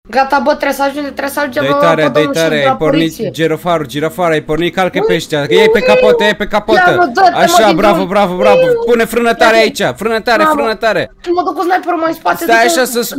Gata, bă, trebuie să ajungem, Dă-i tare, dă-i tare, ai pornit girofar, ai pornit, calcă pe ăștia, ei pe capotă, ei pe capotă. Așa, bravo, pune frână tare aici, frână tare. Mă duc cu sniperul mai în spate. Stai așa să-ți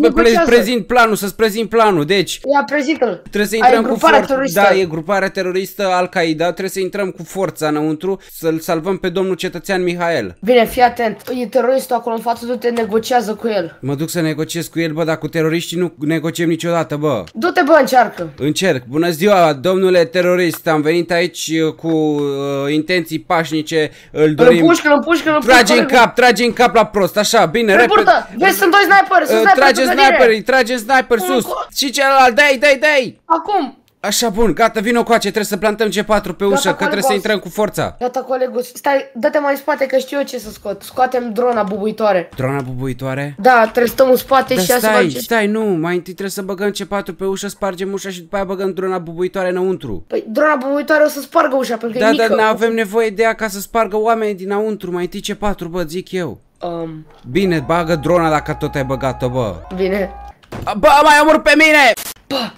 prezint planul, deci. Ia, prezintă-l. Trebuie să intrăm cu forța. Da, e gruparea teroristă Al-Qaeda, trebuie să intrăm cu forța înăuntru, să-l salvăm pe domnul cetățean Mihail. Bine, fii atent, e teroristul acolo în față, du-te, negociază cu el. Mă duc să negociez cu el, bă, dar cu teroriștii nu negociem niciodată, bă. Du-te, bă, încearcă. Încerc. Bună ziua, domnule terorist, am venit aici cu intenții pașnice, îl dorim. Împușcă. Trage în cap la prost, așa, bine, repede. Vezi, sunt doi sniperi, Trage sniper sus. Și celălalt, dai. Acum. Așa, bun, gata, vino coace, trebuie să plantăm G4 pe ușă, că trebuie să intrăm cu forța. Gata, colegul, stai, dă-te mai în spate că știu eu ce să scot. Scoatem drona bubuitoare. Drona bubuitoare? Da, trebuie să stăm în spate și stai, nu, mai întâi trebuie să băgăm C4 pe ușă, spargem ușa și după aia băgăm drona bubuitoare înăuntru. Păi, drona bubuitoare o să spargă ușa, pentru că e mică. Da, dar avem nevoie de ea ca să spargă oamenii dinăuntru, mai întâi C4, bă, zic eu. Bine, bagă drona dacă tot ai băgat-o, bă. Bine. Bă, mai omor pe mine! Bă.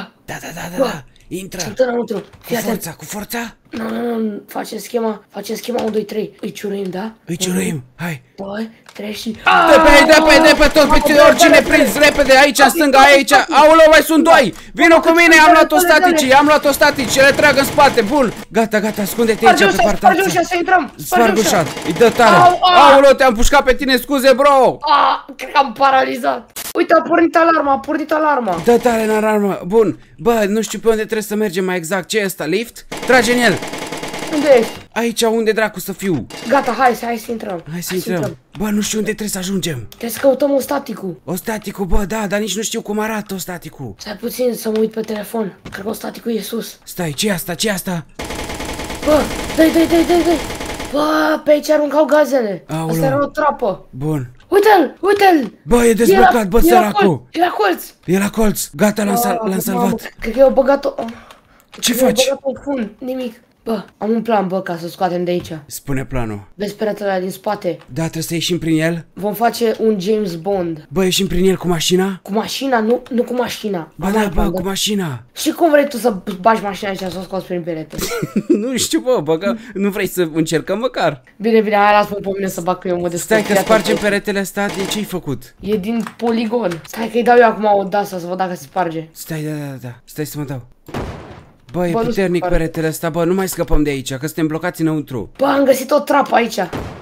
Da. Intră. Înăuntru. Cu forța? Nu, facem schema 1, 2, 3. Îi ciuruim, da? Îi ciuruim, hai. 2, 3 și... Dă pe tot, pe oricine prins, repede, aici, în stânga, aici. Aoleu, mai sunt doi. Vino cu mine, am luat-o statici, le trag în spate, bun. Gata, ascunde-te aici pe partea. Sparge ușa, să intrăm. Sparg ușa, îi dă tare. Aoleu, te-am pușcat pe tine, scuze, bro. Cred că am paralizat. Uite, a pornit alarma. Dă tare în alarmă, bun. Bă, nu știu pe unde trebuie să mergem mai exact. Ce e ăsta, lift? Trage în el. Unde ești? Aici, unde dracu să fiu? Gata, hai să intrăm. Hai să intrăm. Bă, nu știu unde trebuie să ajungem. Trebuie să căutăm ostaticul. Ostaticul, bă, da, dar nici nu știu cum arată ostaticul. Stai puțin să mă uit pe telefon. Cred că ostaticul e sus. Stai, ce e asta? Bă, dai. Bă, pe aici aruncau gazele. Asta era o trapă. Bun. Uite-l! Bă, e dezblocat, bă, săracul. E la colț. Gata, l-am salvat. Cred că eu băgat-o... Ce faci? Nimic. Bă, am un plan, bă, ca să scoatem de aici. Spune planul. Vezi peretele ăla din spate? Da, trebuie să ieșim prin el. Vom face un James Bond. Bă, ieșim prin el cu mașina? Cu mașina? Nu cu mașina. Bă, cu mașina. Și cum vrei tu să bagi mașina aici să o scoți prin perete? Nu știu, bă, că nu vrei să încercăm măcar? Bine, hai, lasă-mă pe mine să bag că eu mă descurc. Stai că spargem peretele ăsta, de ce-ai făcut? E din poligon. Stai că-i dau eu acum o dasă să văd dacă se sparge. Stai, da. Stai să mă dau. Bă, e puternic peretele ăsta, bă, nu mai scăpăm de aici, că suntem blocați înăuntru. Bă, am găsit o trapă aici.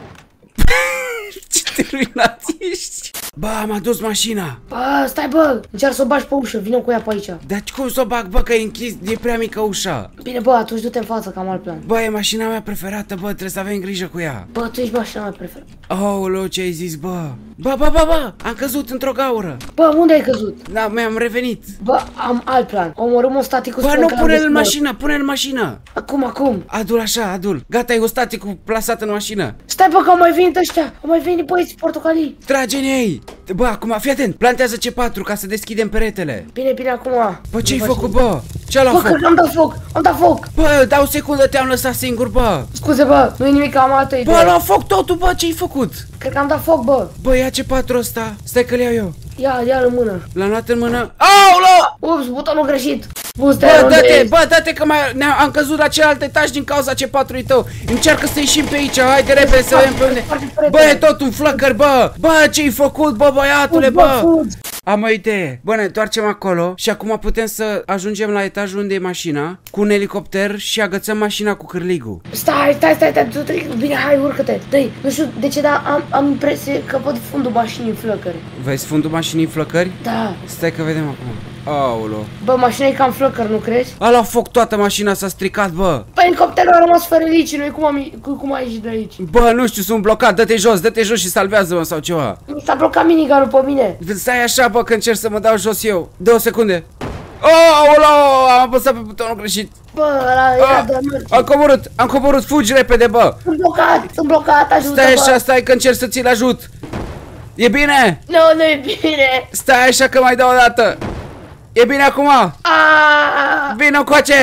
Ce terminat ești? Bă, am adus mașina. Bă, stai, bă, încearcă să o bagi pe ușă, vină cu ea pe aici. Dar cum să o bag, bă, că e închis, e prea mică ușa. Bine, bă, atunci du-te în față, că am alt plan. Bă, e mașina mea preferată, bă, trebuie să avem grijă cu ea. Bă, tu ești mașina mea preferată. Aoleu, ce ai zis, bă? Bă, am căzut într-o gaură. Bă, unde ai căzut? Da, mi-am revenit. Bă, am alt plan. Omorâm ostaticul. Bă, nu, pune-l în mașină, Acum. Adul așa, adul. Gata, e ostaticul plasat în mașină. Stai, bă, că au mai venit ăștia. Au mai venit băieți portocalii. Trage-ne ei. Bă, acum, fii atent, plantează C4 ca să deschidem peretele. Bine, acum. Bă, ce-ai făcut, bă? Ce-a luat foc? Bă, că am dat foc. Bă, dau o secundă, te-am lăsat singur, bă. Scuze, bă, nu-i nimic, am altă idee. Bă, a luat foc totul, bă, ce-ai făcut? Cred că am dat foc, bă. Bă, ia C4 ăsta. Stai că-l iau eu. Ia-l în mână. L-am luat în mână. Aoleu! Ups, butonul greșit. Bă, dă-te că am căzut la celălalt etaj din cauza C4-ului tău. Încearcă să ieșim pe aici, haide repede să vedem pe unde. Bă, e tot un flăcări, bă. Bă, ce-ai făcut, bă, băiatule, bă. Am o idee. Bă, ne întoarcem acolo și acum putem să ajungem la etajul unde e mașina cu un elicopter și agățăm mașina cu cârligul. Stai, bine, hai, urcă-te. Dă-i, nu știu de ce, dar am impresie că văd fundul mașinii în flăcări. Vezi fundul mașinii în flăcări? Da. Stai că vedem acum. Aolo. Bă, mașina e cam flăcări, nu crezi? A luat foc toată mașina, s-a stricat, bă. Păi elicopterul a rămas fără elici, noi cum ai ieșit de aici? Bă, nu știu, sunt blocat, dă-te jos și salvează-mă sau ceva. Mi s-a blocat minigunul pe mine. Stai așa, bă, că încerc să mă dau jos eu. 2 secunde. Aolo, am apăsat pe butonul greșit. Bă, ăla era de merge. Am coborât, fugi repede, bă. Sunt blocat, ajută-mă. Stai așa, stai că încerc să ți-l ajut. E bine? Nu e bine. Stai așa că mai dau o dată. E bine acum? Vino coace!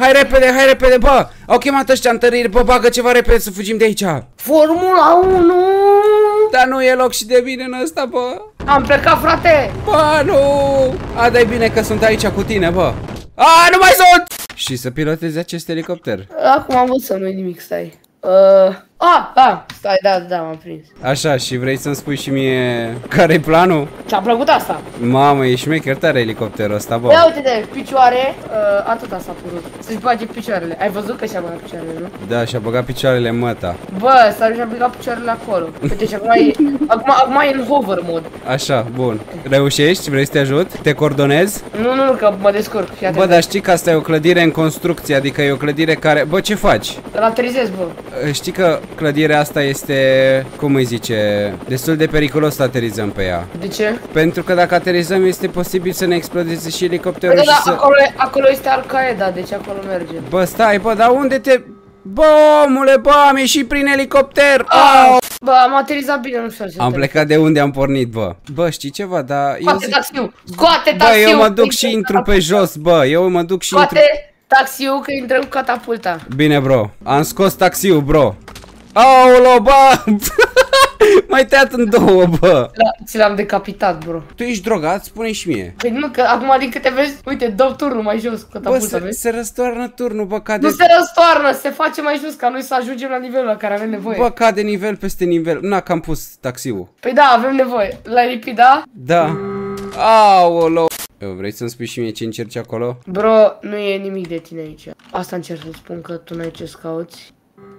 Hai repede, bă! Au chemat ăștia întăriri, bă, bagă ceva repede să fugim de aici. Formula 1! Dar nu e loc și de bine în ăsta, bă. Am plecat, frate! Bă, nu! A, dai bine că sunt aici cu tine, bă. A, nu mai sunt! Și să pilotezi acest elicopter. Acum am văzut să nu-i nimic, stai. Stai, da, m-am prins. Așa, și vrei să-mi spui și mie care-i planul? Ți-a plăcut asta? Mamă, e șmecher tare elicopterul ăsta, bă. Ia uite de picioare, atâta s-a părut. Să-și bage picioarele. Ai văzut că și-a băgat picioarele, nu? Da, și-a băgat picioarele în măta. Bă, și-a băgat picioarele acolo. Uite, și acum e în hover mod. Așa, bun. Reușești? Vrei să te ajut? Te coordonezi? Nu, că mă descurc. Bă, dar știi că asta e o clădire în construcție, adică e o clădire care... Bă, ce faci? Îl aterizez, bă. Știi că clădirea asta este, cum îi zice, destul de periculos să aterizăm pe ea. De ce? Pentru că dacă aterizăm este posibil să ne explodeze și elicopterul și să... acolo este Al-Qaeda, deci acolo merge. Bă, stai, bă, dar unde te... Bă, omule, bă, am ieșit prin elicopter! Bă, am aterizat bine, nu știu ce. Am plecat de unde am pornit, bă. Bă, știi ceva, dar... Scoate taxiul! Scoate taxiul! Bă, eu mă duc și intru pe jos, bă, eu mă duc și intru... Scoate taxiul că intrăm cu catapulta. Bine, bro, am scos taxiul, bro. Aolo, bă! M-ai tăiat în două, bă. Ți l-am decapitat, bro. Tu ești drogat? Spune-i și mie. Păi nu, că acum din câte vezi, uite, dau turnul mai jos cu catapulta, Bă, vezi? se răstoarnă turnul, bă, cade... Nu se răstoarnă, se face mai jos ca noi să ajungem la nivelul la care avem nevoie. Bă, cade nivel peste nivel. Na, că am pus taxiul. Păi da, avem nevoie. L-ai lipit, da? Da. Aolo. Vrei să-mi spui și mie ce încerci acolo? Bro, nu e nimic de tine aici. Asta încerc să spun că tu n-ai ce să cauți.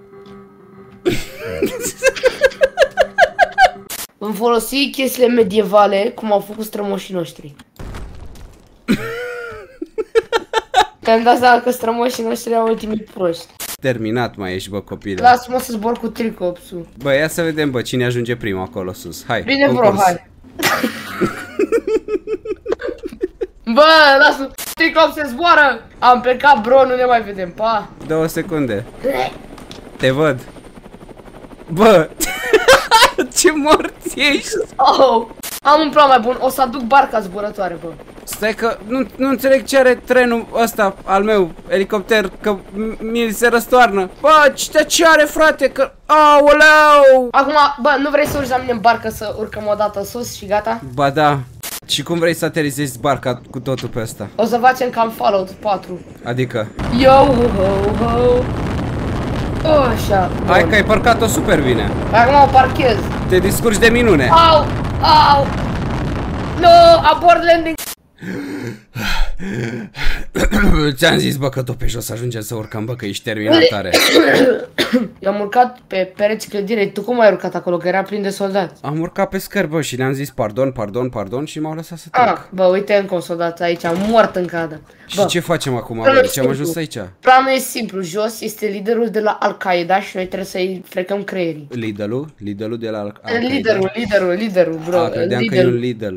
Vom folosi chestiile medievale cum au făcut strămoșii noștri. Te-am dat seama că strămoșii noștri au ultimii proști. Terminat mai ești, bă, copile. Lasă-mă să zbor cu tricopsul. Bă, ia să vedem, bă, cine ajunge primul acolo sus. Hai, Bine, concurs. bro, hai. Bă, lasă, tricop se zboară. Am plecat, bro, nu ne mai vedem, pa. 2 secunde. Te văd. Bă, ce morți ești. Oh, am un plan mai bun, o să aduc barca zburătoare, bă. Stai că nu înțeleg ce are trenul ăsta al meu, elicopter, că mi se răstoarnă. Bă, ce are, frate, că... Aoleu! Acum, bă, nu vrei să urci la mine în barcă să urcăm o dată sus și gata? Ba da. Și cum vrei să aterizezi barca cu totul pe ăsta? O să facem cam Fallout 4. Adică? Yo, ho, ho, ho. Așa, bun. Hai că ai parcat-o super bine. Acum o parchez. Te descurci de minune. Au, au. No, abort landing. Ți-am zis, bă, că tot pe jos ajungem să urcăm, bă, că ești terminat tare. Eu am urcat pe pereți clădire. Tu cum ai urcat acolo? Că era plin de soldați. Am urcat pe scări, bă, și le-am zis pardon și m-au lăsat să trec. Bă, uite încă un soldat aici, am mort în cadă. Și ce facem acum, bă? De ce am ajuns aici? Planul e simplu, jos este liderul de la Al-Qaeda și noi trebuie să-i frecăm creierii. Lidl-ul? Lidl-ul de la Al-Qaeda? Liderul, bro. Credeam că e un Lidl.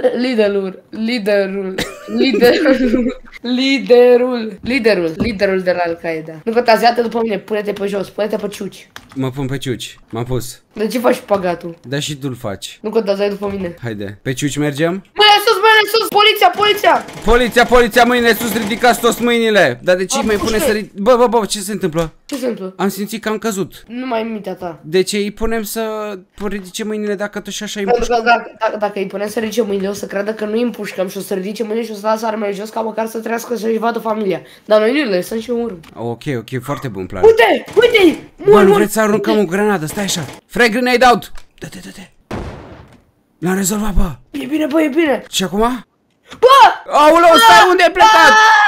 Liderul de la Al-Qaeda. Nu contează, iată după mine, pune-te pe jos, pune-te pe ciuci. Mă pun pe ciuci, m-am pus. De ce faci pagatul? Da, și tu-l faci. Nu contează, ai după mine. Haide, pe ciuci mergem? Mâine sus, poliția! Poliția, mâinile sus, ridicați toți mâinile! Dar de ce mai pune să ridic... Bă, ce se întâmplă? Ce se întâmplă? Am simțit că am căzut. Nu mai e mintea ta. De ce îi punem să ridice mâinile dacă tot și așa îi Pentru împușcăm? că dacă îi punem să ridice mâinile, o să creadă că nu îi împușcăm și o să ridice mâinile și o să lasă armele jos ca măcar să trăiască să-și vadă familia. Dar noi nu le lăsăm și urmă. Ok, foarte bun plan. Uite! Bă, nu vreți să aruncăm o granadă, stai așa. Frag grenade out! Dă-te. L-am rezolvat, bă. E bine, bă, e bine. Și acum? Bă! Aoleu, stai, unde ai plecat?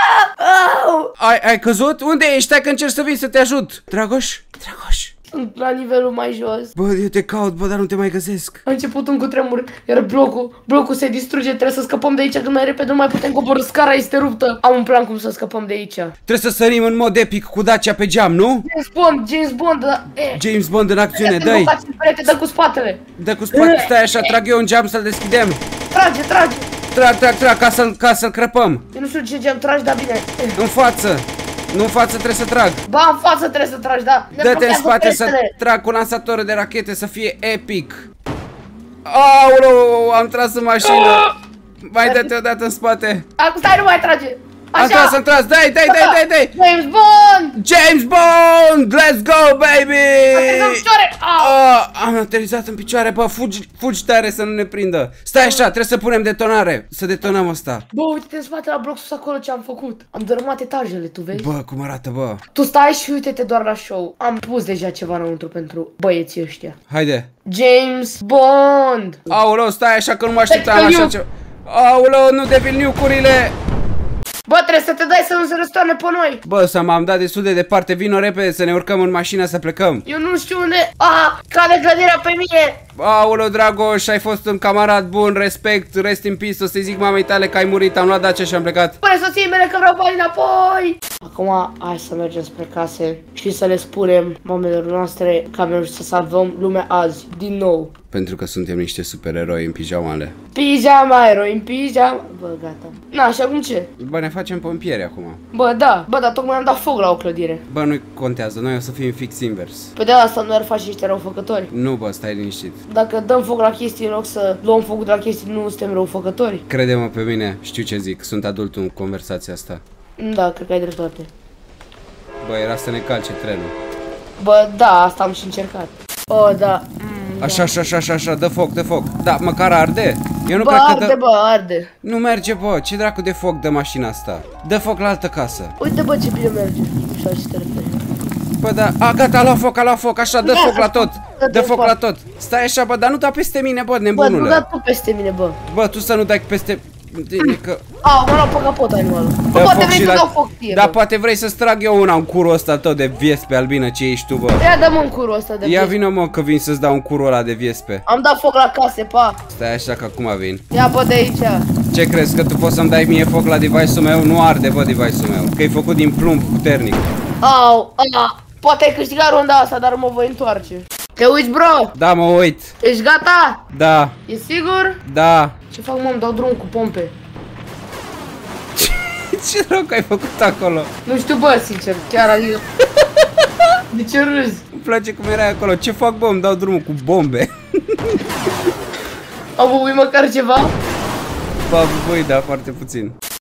Ai căzut? Unde ești? Stai că încerc să vii să te ajut. Dragoș? Sunt la nivelul mai jos. Bă, eu te caut, bă, dar nu te mai găsesc. A început un cutremur, iar blocul se distruge, trebuie să scăpăm de aici cât mai repede, nu mai putem coborî, scara este ruptă. Am un plan cum să scăpăm de aici. Trebuie să sărim în mod epic cu Dacia pe geam, nu? James Bond, James Bond în acțiune, dă-i. Dă cu spatele. Dă cu spate, stai așa, trag eu un geam să-l deschidem. Trage. Trag, ca să-l crăpăm. Eu nu știu ce geam tragi, dar bine. În față. Nu în față, trebuie să trag. Ba, în față trebuie să tragi, da. Dă-te în spate să trag cu lansatorul de rachete, să fie epic. Aoleu, am tras în mașină. Mai dă-te odată în spate. Acum stai, nu mai trage. Am tras, dai! James Bond! James Bond! Let's go, baby! Aterizăm în picioare! Am aterizat în picioare, bă, fugi tare să nu ne prindă. Stai așa, trebuie să punem detonare. Să detonăm asta. Bă, uite-te în spate la bloc sus acolo ce am făcut. Am dărâmat etajele, tu vezi? Bă, cum arată, bă. Tu stai și uite-te doar la show. Am pus deja ceva înăuntru pentru băieții ăștia. Haide. James Bond! Aoleu, stai așa că nu mă așteptam așa ceva. Aoleu, nu devin nucurile. Bă, trebuie să te dai să nu se răstoarne pe noi. Bă, m-am dat destul de departe, vino repede să ne urcăm în mașină să plecăm. Eu nu știu unde... cade clădirea pe mine. Aoleu, Dragoș, ai fost un camarad bun, respect, rest in peace, o să-i zic mamei tale că ai murit, am luat Dacia și am plecat. Spune soției mele că vreau bani înapoi. Acum, hai să mergem spre case și să le spunem mamelor noastre că am reușit să salvăm lumea azi, din nou. Pentru că suntem niște supereroi în pijamale. Pijama, eroi în pijama. Bă, gata. Na, și acum ce? Bă, ne facem pompieri acum. Bă, da, tocmai am dat foc la o clădire. Bă, nu contează, noi o să fim fix invers. Pe de asta nu ar face niște răufăcători. Nu, bă, stai liniștit. Dacă dăm foc la chestii în loc să luăm foc de la chestii, nu suntem răufăcători. Crede-mă pe mine, știu ce zic, sunt adult în conversația asta. Da, cred că ai dreptate. Bă, era să ne calce trenul. Bă, da, asta am și încercat. Da. Așa, dă foc. Da, măcar arde. Eu nu Bă, cred că arde, bă, arde. Nu merge, bă, ce dracu de foc dă mașina asta? Dă foc la altă casă. Uite, bă, ce bine merge. Așa, ce te repede. Bă, da, gata, a luat foc, așa, dă foc la tot. Dă foc la tot. Stai așa, bă, dar nu da peste mine, bă, nebunule. Bă, nu da tu peste mine, bă. Bă, tu să nu dai peste tine, că... Mă luau pe capot animalul. Bă, poate vrei să dau foc ție, da, poate vrei să-ți trag eu una în curul ăsta tău de viespe albină, ce ești tu, bă. Ia dă-mă în curul ăsta de Ia vină, mă, că vin să-ți dau un curul ăla de viespe. Am dat foc la case, pa. Stai așa că acum vin. Ia, bă, de aici. Ce crezi, că tu poți să-mi dai mie foc la device-ul meu? Nu arde, bă, device-ul meu, că e făcut din plumb puternic. Poate ai câștigat runda asta, dar mă voi întoarce. Te uiți, bro? Da, mă uit. Ești gata? Da. E sigur? Da. Ce fac, mă, dau drum cu pompe. Ce dracu ai făcut acolo? Nu știu, bă, sincer, chiar adică... De ce râzi? Îmi place cum erai acolo. Ce fac, bă? Îmi dau drumul cu bombe. Au băbui măcar ceva? Bă, da, foarte puțin.